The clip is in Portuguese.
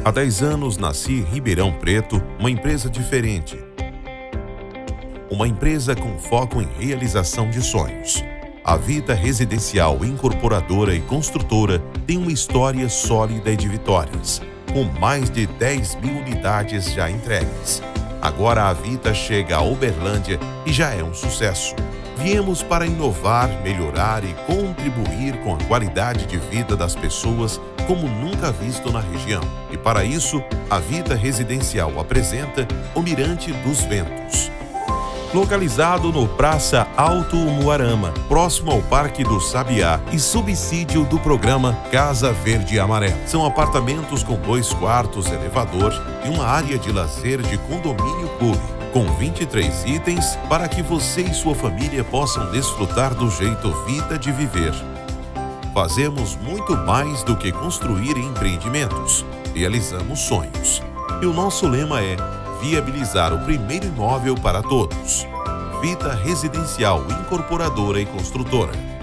Há 10 anos nasci em Ribeirão Preto, uma empresa diferente. Uma empresa com foco em realização de sonhos. A Vita Residencial Incorporadora e Construtora tem uma história sólida e de vitórias, com mais de 10.000 unidades já entregues. Agora a Vita chega a Uberlândia e já é um sucesso. Viemos para inovar, melhorar e contribuir com a qualidade de vida das pessoas como nunca visto na região. E para isso, a Vita Residencial apresenta o Mirante dos Ventos. Localizado no Praça Alto Umuarama, próximo ao Parque do Sabiá e subsídio do programa Casa Verde e Amarela. São apartamentos com 2 quartos, elevador e uma área de lazer de condomínio clube, com 23 itens para que você e sua família possam desfrutar do jeito Vita de viver. Fazemos muito mais do que construir empreendimentos, realizamos sonhos. E o nosso lema é viabilizar o primeiro imóvel para todos. Vita Residencial Incorporadora e Construtora.